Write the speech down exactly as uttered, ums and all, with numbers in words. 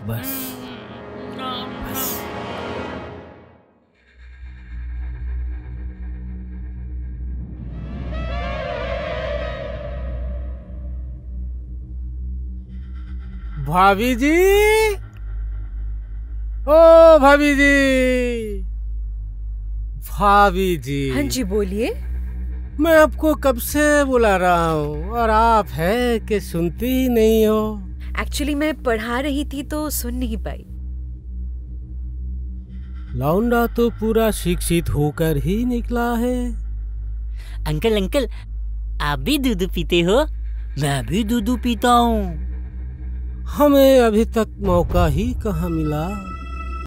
बस बस। भाभी जी, ओ भाभी जी, भाभी जी। हाँ जी बोलिए। मैं आपको कब से बुला रहा हूँ और आप है कि सुनती ही नहीं हो। एक्चुअली मैं पढ़ा रही थी तो सुन नहीं पाई। लौंडा तो पूरा शिक्षित होकर ही निकला है। अंकल अंकल, आप भी दूध पीते हो? मैं भी दूध पीता हूँ। हमें अभी तक मौका ही कहाँ मिला।